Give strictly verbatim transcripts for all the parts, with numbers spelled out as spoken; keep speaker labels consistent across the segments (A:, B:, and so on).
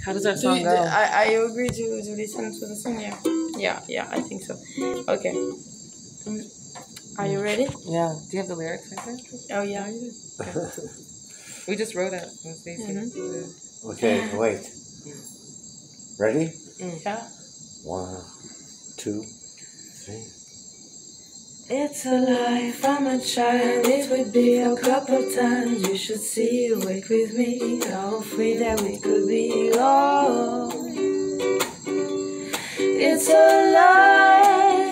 A: How does that
B: Do
A: song
B: you,
A: go?
B: I, I agree to, to listen to the song, yeah. Yeah, yeah, I think so. Okay. Mm. Are you ready?
A: Yeah. Do you have the lyrics right there?
B: Oh, yeah.
A: Okay. We just wrote it. Mm-hmm.
C: Okay, wait. Ready?
A: Mm.
B: Yeah.
C: One, two, three.
B: It's a lie from a child, it would be a couple times. You should see, awake with me, all free that we could be. Oh, it's a lie.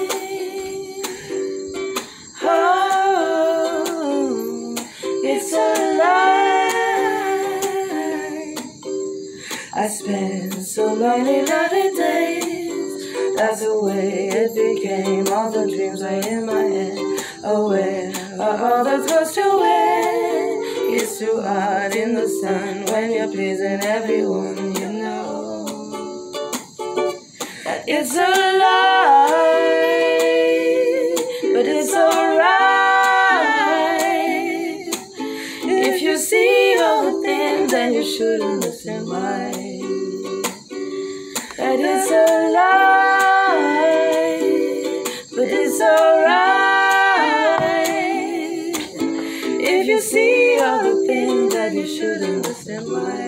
B: Oh, it's a lie. I spent so many lovely days. That's the way it became. All the dreams are in my head. Oh, where are all the clothes to wear? It's too hot in the sun when you're pleasing everyone you know. That it's a lie, but it's alright. If you see all the things, then you shouldn't listen. Why? That it's a lie, but it's alright. If you see all the things that you shouldn't listen, why?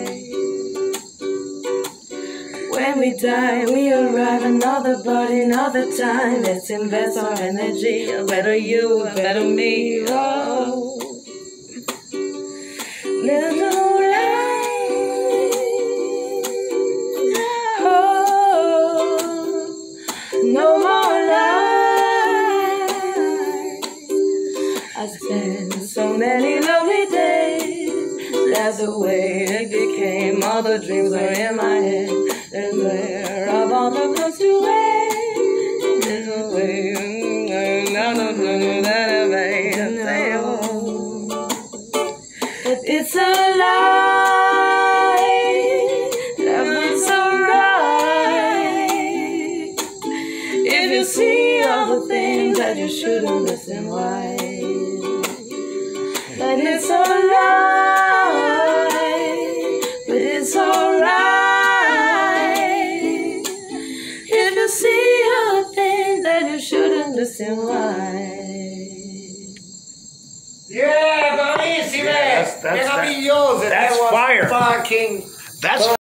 B: When we die, we arrive another body, another time. Let's invest our energy. A better you, a better me. Oh, there's no lie. Oh, no more lies. I spent so many lovely days. That's the way it became. All the dreams are in my head. There's where of all the clothes to wear. There's no way. No, no, no, no, that I made a tale. But it's a lie. That it's alright. If you see all the things that you shouldn't listen, why? That it's a lie, but it's alright. If you see all the things that you shouldn't listen, why?
C: Yeah, bravissime!
D: That's- that's-
C: Meravigliose!
D: that's
C: That was
D: fire.
C: Fucking
D: That's